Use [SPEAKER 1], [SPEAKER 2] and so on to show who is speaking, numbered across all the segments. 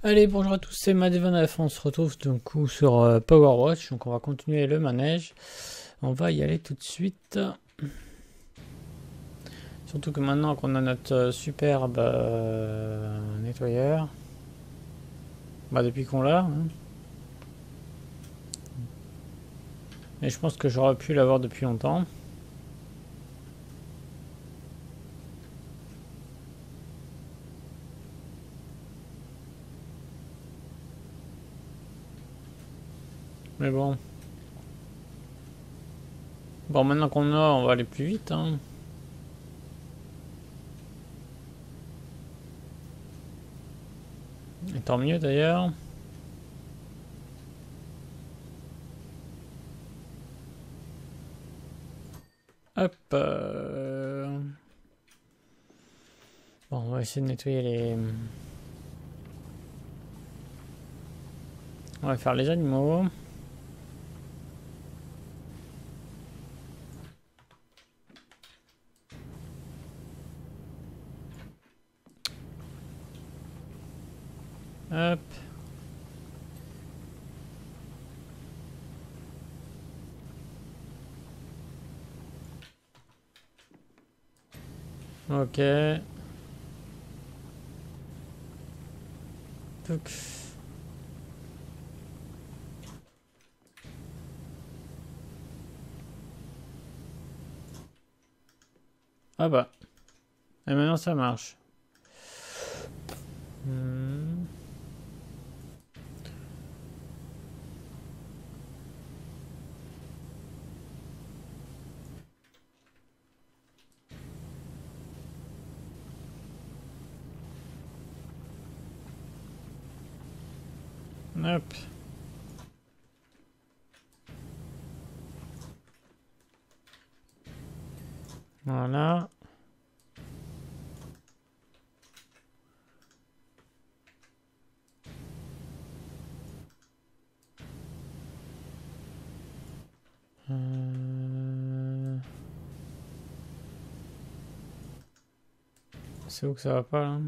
[SPEAKER 1] Allez, bonjour à tous, c'est Madevanaf. On se retrouve du coup sur Power Watch. Donc on va continuer le manège. On va y aller tout de suite. Surtout que maintenant qu'on a notre superbe nettoyeur. Bah depuis qu'on l'a. Hein. Et je pense que j'aurais pu l'avoir depuis longtemps. Mais bon. Bon, maintenant qu'on a, on va aller plus vite. Hein. Et tant mieux d'ailleurs. Hop. Bon, on va essayer de nettoyer les... On va faire les animaux. Hop. Ok. Touc. Ah bah. Et maintenant ça marche. Hop. Voilà. C'est où que ça va pas là?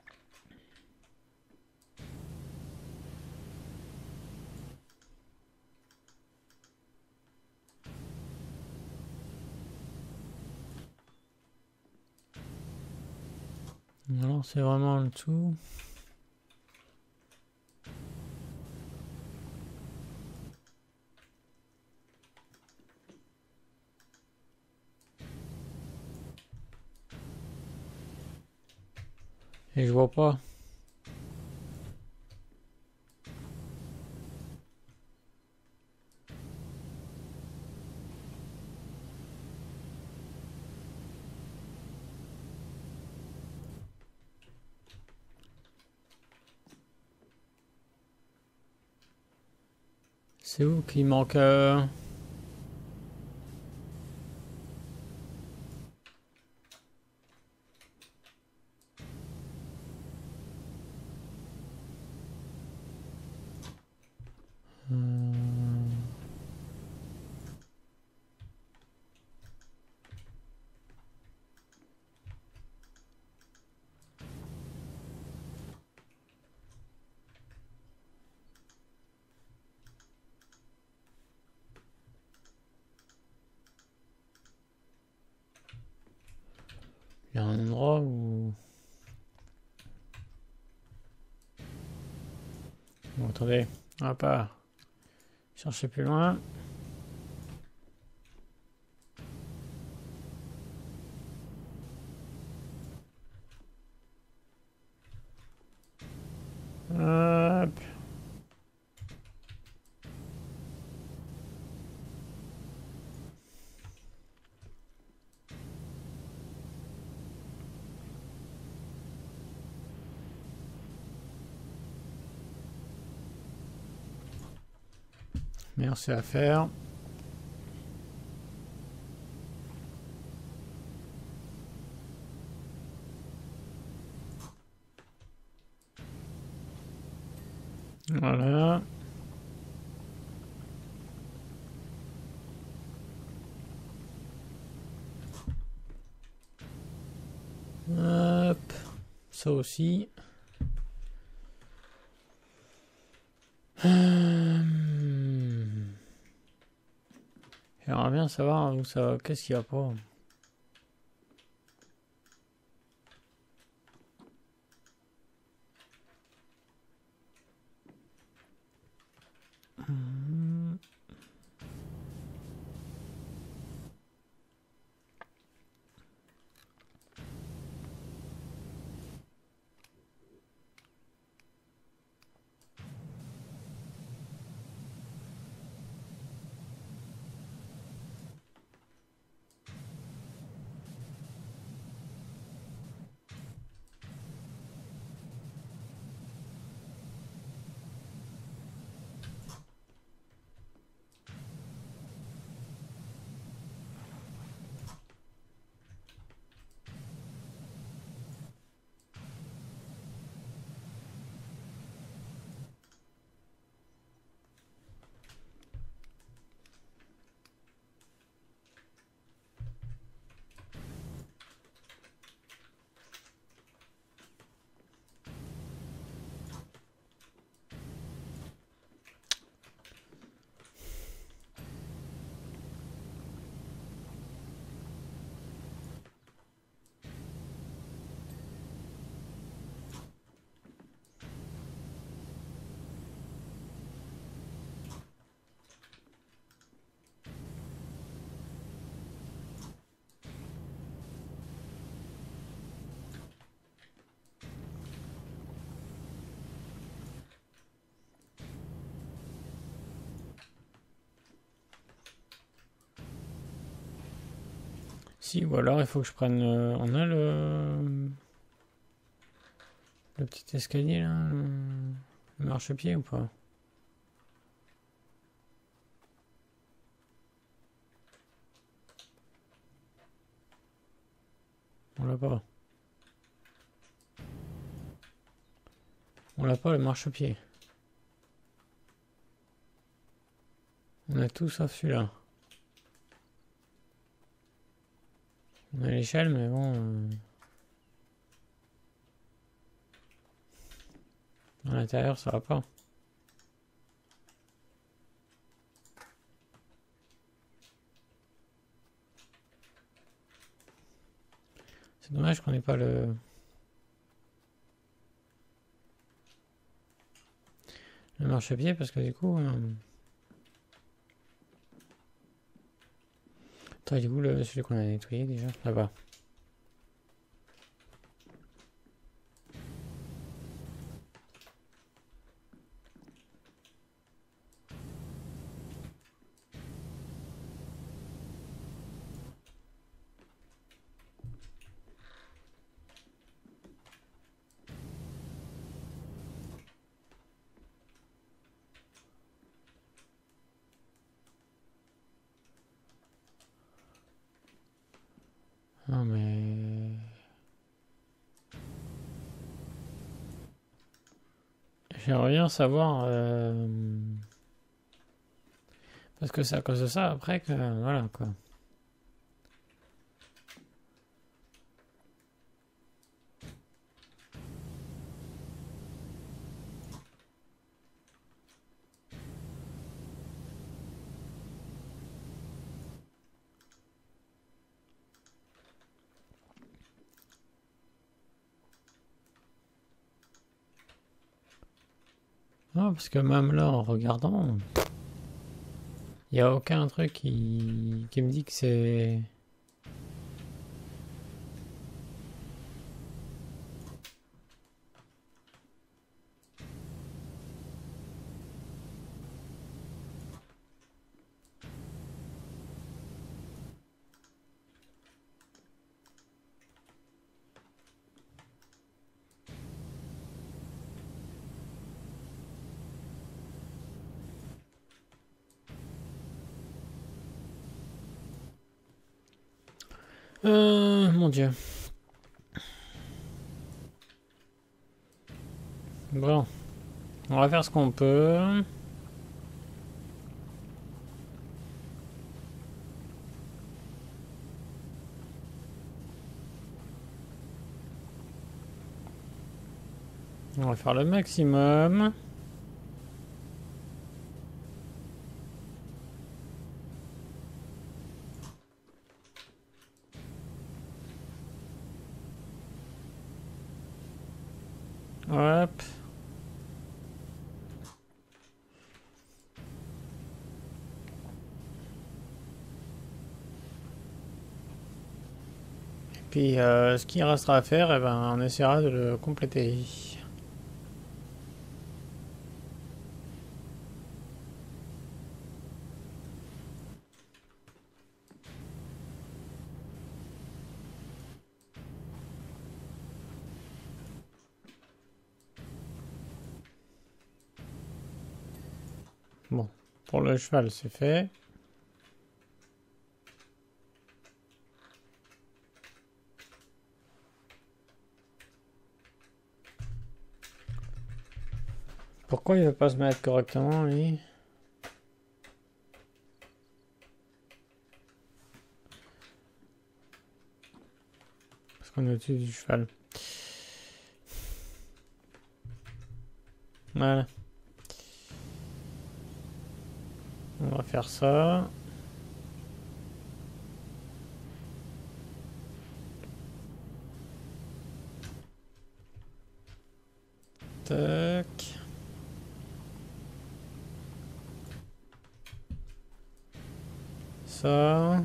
[SPEAKER 1] Alors c'est vraiment le tout. Et je vois pas. C'est où qu'il manque il y a un endroit où... Bon, attendez. On va pas chercher plus loin. Hop. Merci à faire. Voilà. Hop. Ça aussi. J'aimerais bien savoir où ça va, qu'est-ce qu'il y a pas. Si, ou alors il faut que je prenne. On a le petit escalier là, le marchepied ou pas? On l'a pas. On l'a pas le marchepied. On a tout sauf celui-là. On a l'échelle, mais bon. À l'intérieur, ça va pas. C'est dommage qu'on n'ait pas le marchepied parce que du coup. Attends, du coup, celui qu'on a nettoyé déjà, là-bas. Non mais... J'aimerais bien savoir... Parce que c'est à cause de ça après que... Voilà quoi. Non, parce que même là, en regardant... Il n'y a aucun truc qui me dit que c'est... Mon Dieu. Bon. On va faire ce qu'on peut. On va faire le maximum. Hop. Et puis ce qu'il restera à faire, eh ben, on essaiera de le compléter. Bon, pour le cheval, c'est fait. Pourquoi il ne veut pas se mettre correctement, lui? Parce qu'on est au-dessus du cheval. Voilà. On va faire ça. Tac. Ça.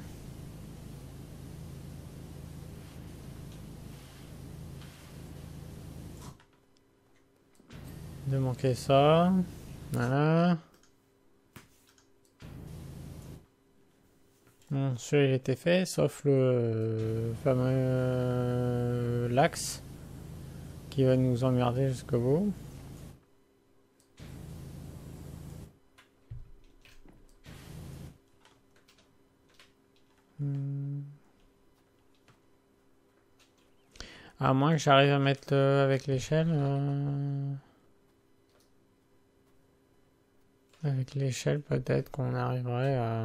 [SPEAKER 1] De manquer ça. Voilà. Bon, celui-là il était fait, sauf le fameux l'axe qui va nous emmerder jusqu'au bout. À moins que j'arrive à mettre avec l'échelle. Avec l'échelle, peut-être qu'on arriverait à.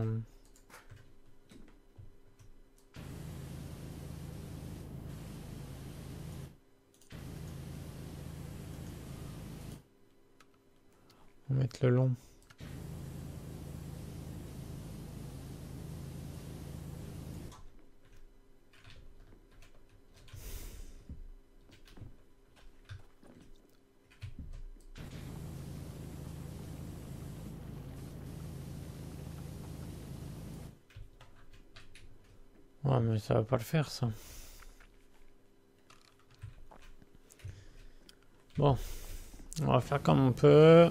[SPEAKER 1] Mettre le long. Ouais, mais ça va pas le faire, ça. Bon, on va faire comme on peut.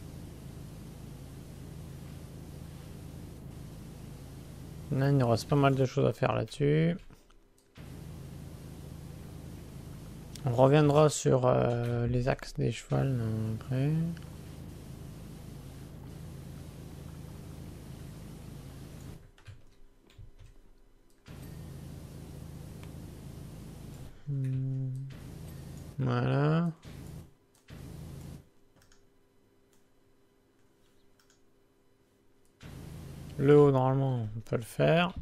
[SPEAKER 1] Là, il nous reste pas mal de choses à faire là-dessus. On reviendra sur les axes des chevals après. Voilà. Le haut, normalement, on peut le faire.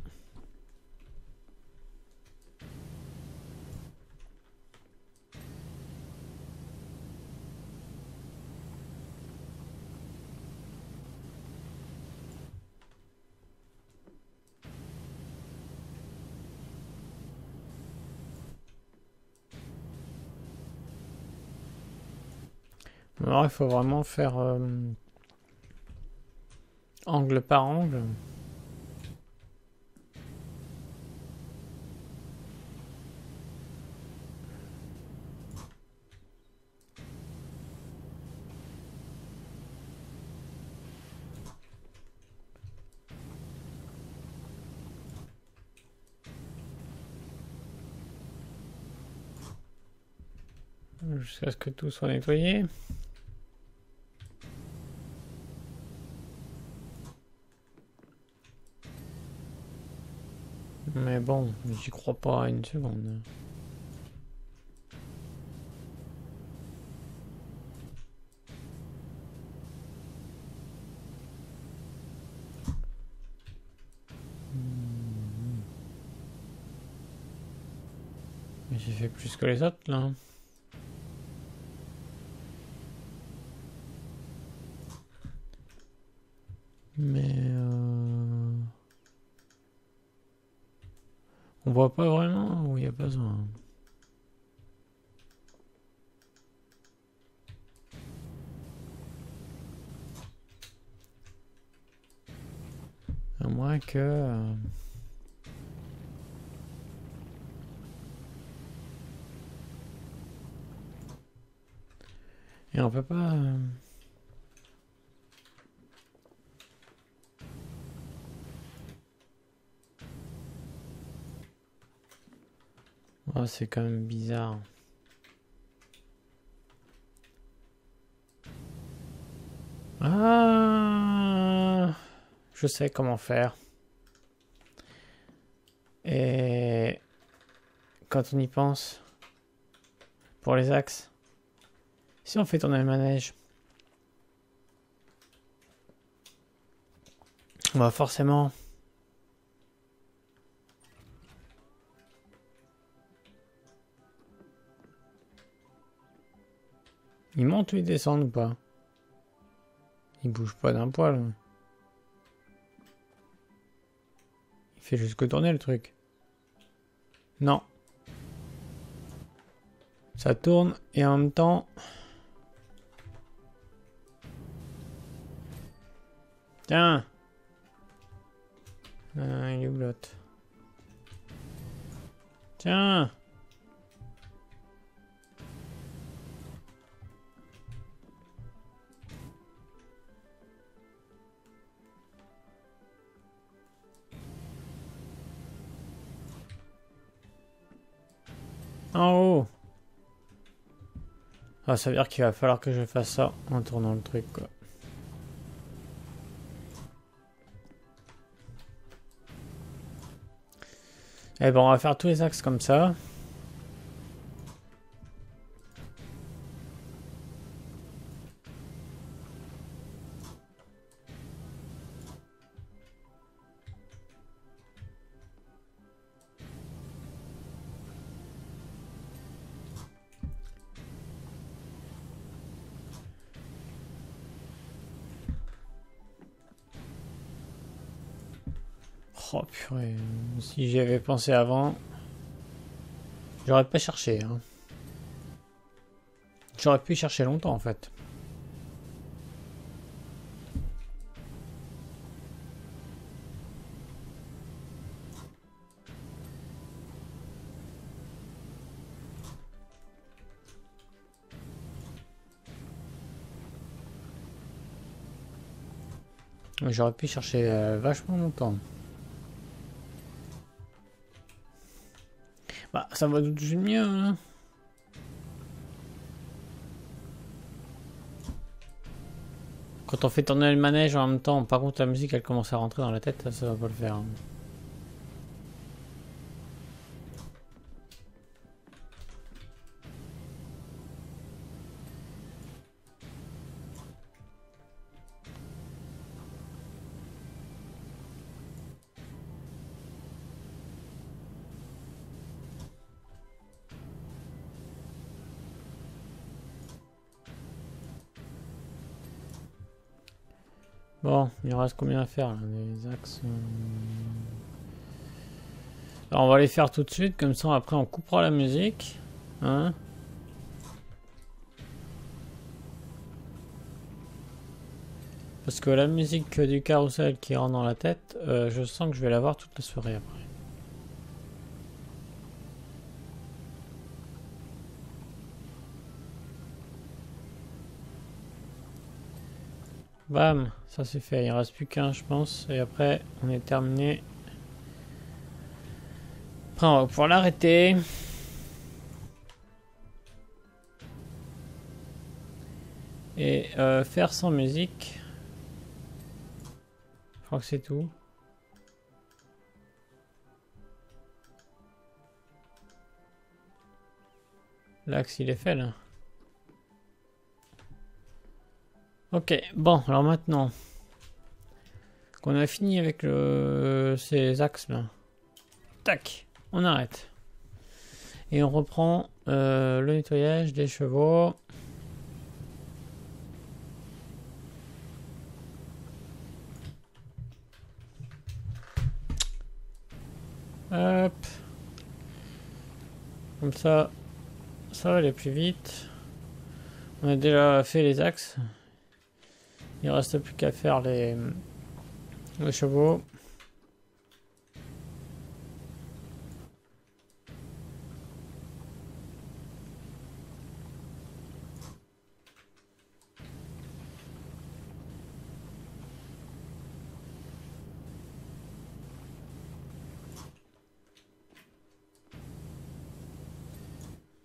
[SPEAKER 1] Alors, il faut vraiment faire angle par angle. Jusqu'à ce que tout soit nettoyé. Mais bon, j'y crois pas une seconde. Mais j'ai fait plus que les autres là. Mais on voit pas vraiment où il y a besoin. moins que... Et on peut pas... Oh, c'est quand même bizarre. Ah, je sais comment faire. Et quand on y pense, pour les axes, si on fait tourner le manège, on va forcément... Il monte ou il descend ou pas? Il bouge pas d'un poil. Il fait juste que tourner le truc. Non. Ça tourne et en même temps... Tiens. Il est où l'autre? Tiens. En haut. Ah, ça veut dire qu'il va falloir que je fasse ça en tournant le truc, quoi. Eh ben, on va faire tous les axes comme ça. Oh purée, si j'y avais pensé avant, j'aurais pas cherché, hein. J'aurais pu chercher longtemps en fait. J'aurais pu chercher vachement longtemps. Bah, ça va tout de suite mieux, hein. Quand on fait tourner le manège en même temps, par contre la musique elle commence à rentrer dans la tête, ça va pas le faire, hein. Bon, il reste combien à faire là, les axes Alors on va les faire tout de suite, comme ça après on coupera la musique. Hein? Parce que la musique du carrousel qui rentre dans la tête, je sens que je vais l'avoir toute la soirée après. Bam, ça c'est fait, il reste plus qu'un je pense, et après on est terminé. Après on va pouvoir l'arrêter. Et faire sans musique. Je crois que c'est tout. L'axe il est fait là. Ok, bon, alors maintenant qu'on a fini avec ces axes là, tac, on arrête. Et on reprend le nettoyage des chevaux. Hop. Comme ça va aller plus vite. On a déjà fait les axes. Il reste plus qu'à faire les chevaux.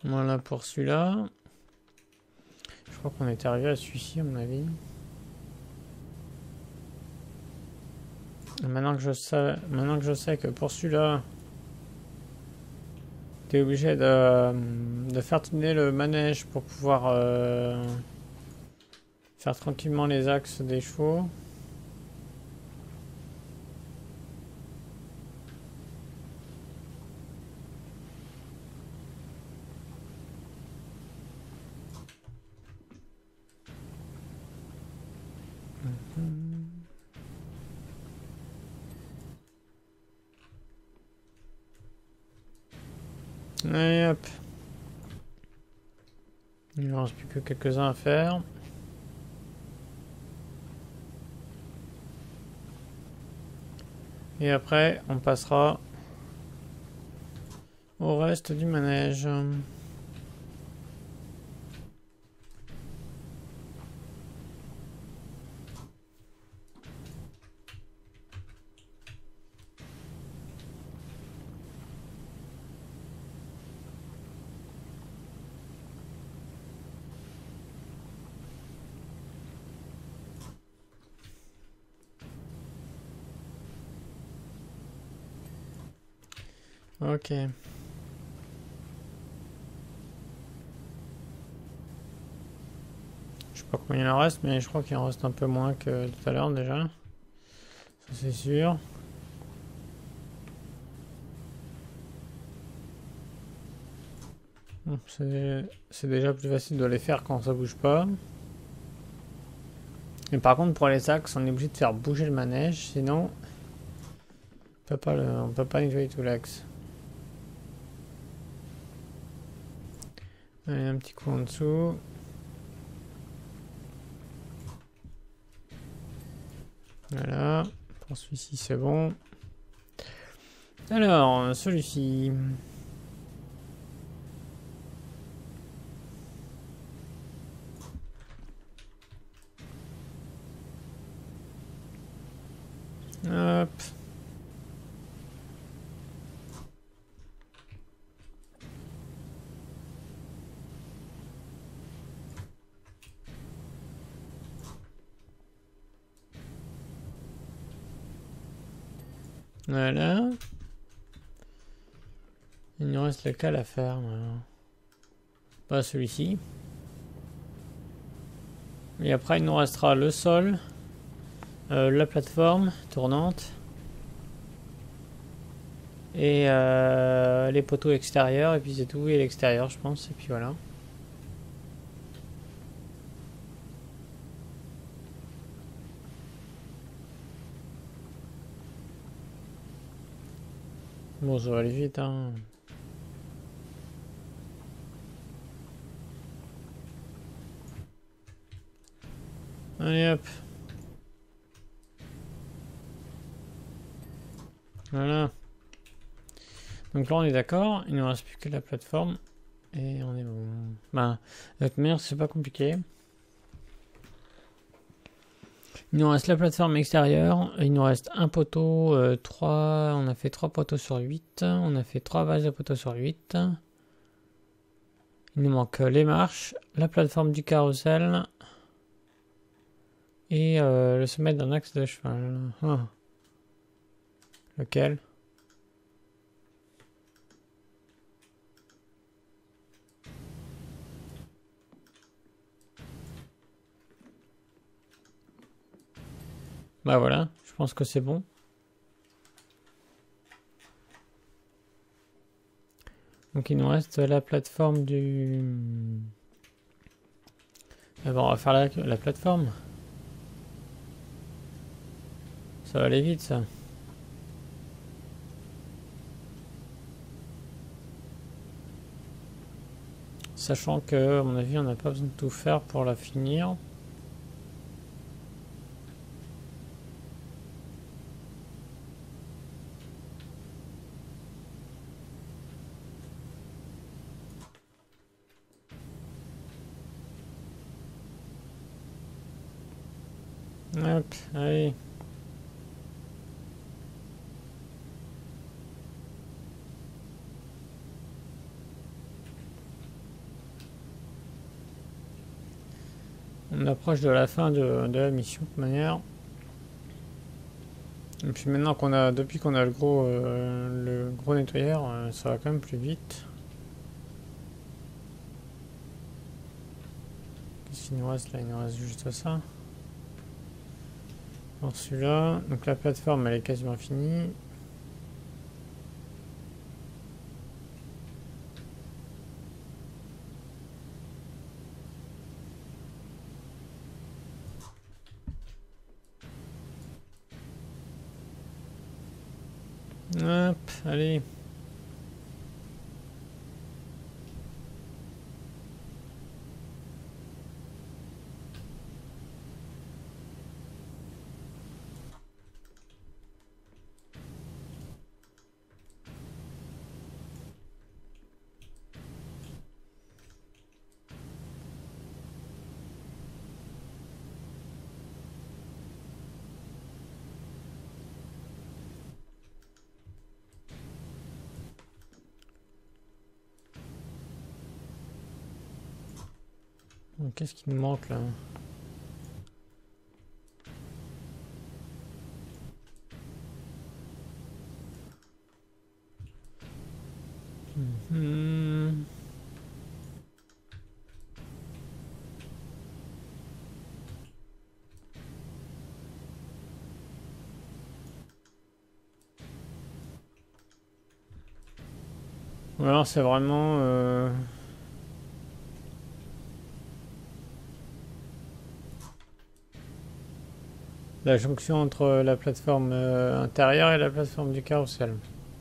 [SPEAKER 1] Voilà pour celui-là. Je crois qu'on est arrivé à celui-ci, à mon avis. Et maintenant que je sais que pour celui-là, tu es obligé de faire tourner le manège pour pouvoir faire tranquillement les axes des chevaux. Allez hop. Il ne reste plus que quelques-uns à faire. Et après, on passera au reste du manège. Ok. Je sais pas combien il en reste, mais je crois qu'il en reste un peu moins que tout à l'heure déjà. Ça c'est sûr. Bon, c'est déjà plus facile de les faire quand ça bouge pas. Mais par contre pour les axes, on est obligé de faire bouger le manège, sinon on peut pas nettoyer tout l'axe. Allez, un petit coup en dessous. Voilà, pour celui-ci c'est bon. Alors, celui-ci. Hop. Voilà. Il nous reste lequel à faire maintenant. Pas celui-ci. Et après, il nous restera le sol, la plateforme tournante et les poteaux extérieurs. Et puis c'est tout. Et l'extérieur, je pense. Et puis voilà. Bon, ça va aller vite, hein. Allez hop. Voilà. Donc là on est d'accord, il ne nous reste plus que la plateforme et on est bon. Bah, de toute manière c'est pas compliqué. Il nous reste la plateforme extérieure, il nous reste un poteau, 3, on a fait 3 poteaux sur 8, on a fait 3 bases de poteaux sur 8. Il nous manque les marches, la plateforme du carrousel et le sommet d'un axe de cheval. Ah. Lequel ? Bah voilà, je pense que c'est bon. Donc il nous reste la plateforme du... Ah bon, on va faire la plateforme. Ça va aller vite ça. Sachant que, à mon avis, on n'a pas besoin de tout faire pour la finir. Hop, allez. On approche de la fin de la mission de toute manière. Et puis maintenant qu'on a, depuis qu'on a le gros nettoyeur, ça va quand même plus vite. Qu'est-ce qu'il nous reste là? Il nous reste juste ça. Alors celui-là, donc la plateforme elle est quasiment finie. Hop, allez. Qu'est-ce qui nous manque là? Ou alors c'est vraiment la jonction entre la plateforme intérieure et la plateforme du carrousel.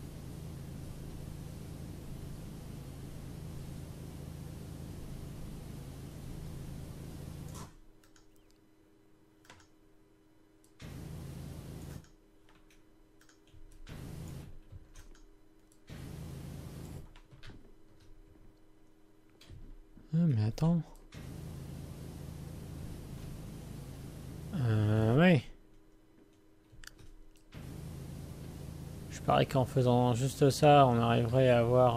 [SPEAKER 1] Ah, mais attends. Oui. Je parie qu'en faisant juste ça, on arriverait à avoir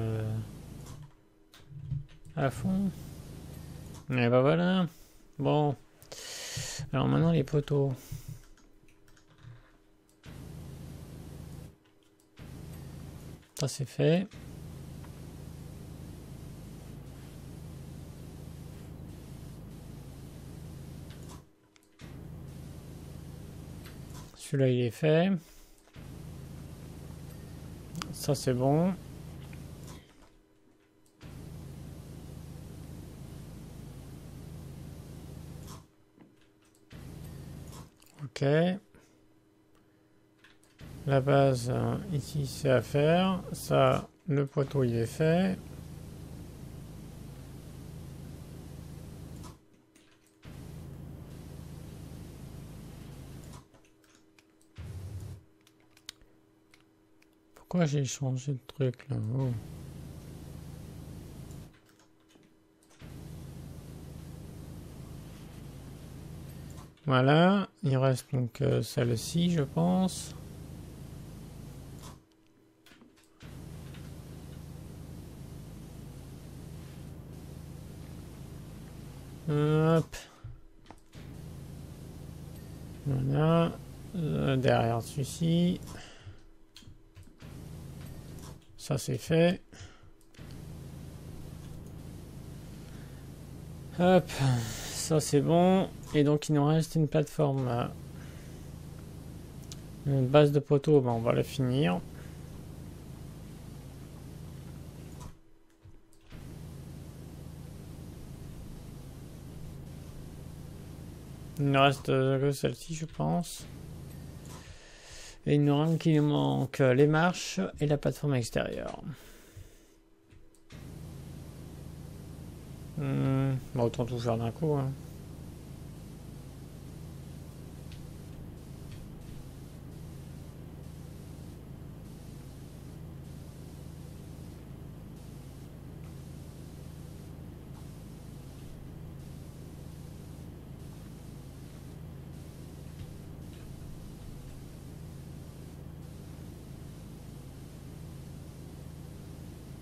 [SPEAKER 1] à fond. Et bah voilà. Bon. Alors maintenant les poteaux. Ça c'est fait. Celui-là il est fait. Ça c'est bon. Ok. La base ici c'est à faire. Ça, le poteau il est fait. Pourquoi j'ai changé de truc là? Oh. Voilà, il reste donc celle-ci je pense. Hop. Voilà. Derrière celui-ci. Ça c'est fait. Hop. Ça c'est bon. Et donc il nous reste une plateforme. Une base de poteau, ben, on va la finir. Il ne reste que celle-ci je pense. Et il nous manque les marches et la plateforme extérieure. Bon, autant tout faire d'un coup. Hein.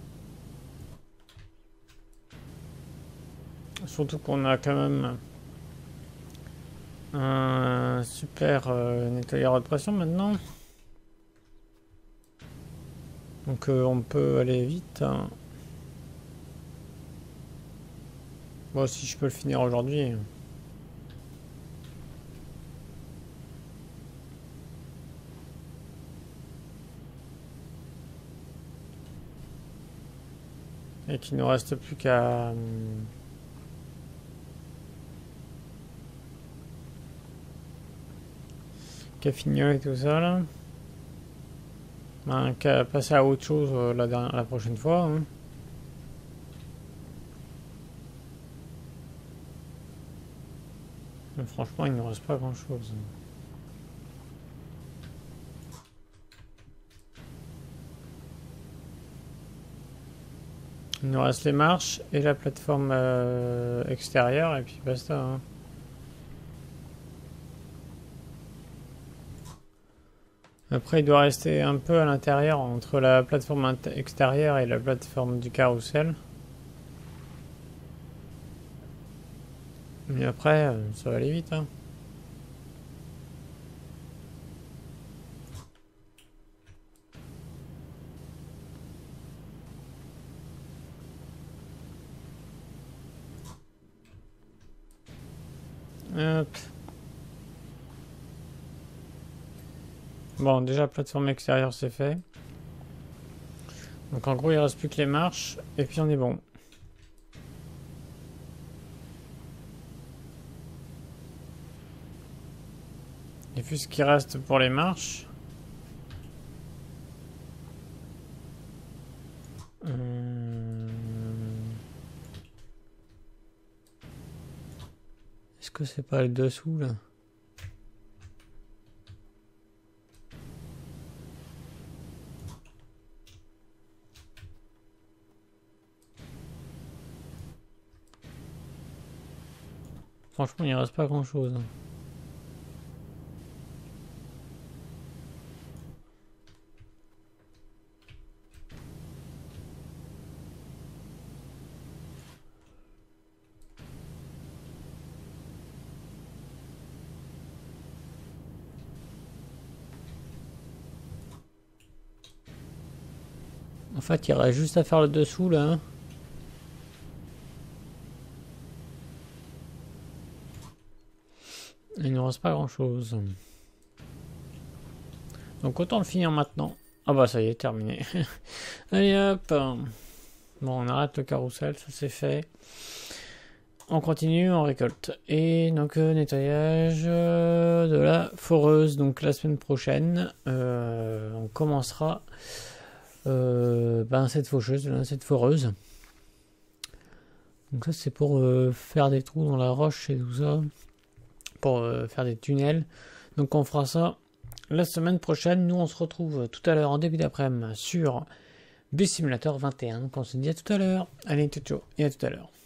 [SPEAKER 1] Surtout qu'on a quand même un super nettoyeur de pression maintenant. Donc on peut aller vite. Hein. Bon, si je peux le finir aujourd'hui. Et qu'il ne reste plus qu'à finir avec tout ça là. Ben, qu'à passer à autre chose la prochaine fois. Hein. Mais franchement, il ne reste pas grand chose. Il nous reste les marches et la plateforme extérieure et puis basta. Hein. Après, il doit rester un peu à l'intérieur entre la plateforme extérieure et la plateforme du carrousel. Mais après, ça va aller vite. Hein. Hop. Bon, déjà, plateforme extérieure, c'est fait. Donc en gros, il reste plus que les marches, et puis on est bon. Et puis ce qui reste pour les marches... Est-ce que c'est pas le dessous, là? Franchement, il reste pas grand chose. En fait, il reste juste à faire le dessous là. Hein. Il ne reste pas grand chose. Donc autant le finir maintenant. Ah bah ça y est, terminé. Allez hop. Bon, on arrête le carrousel, ça c'est fait. On continue, on récolte. Et donc nettoyage de la foreuse. Donc la semaine prochaine, on commencera cette faucheuse, cette foreuse. Donc ça c'est pour faire des trous dans la roche et tout ça. Pour faire des tunnels. Donc on fera ça la semaine prochaine. Nous on se retrouve tout à l'heure en début d'après-midi sur B-Simulator 21. Donc on se dit à tout à l'heure. Allez, ciao, ciao et à tout à l'heure.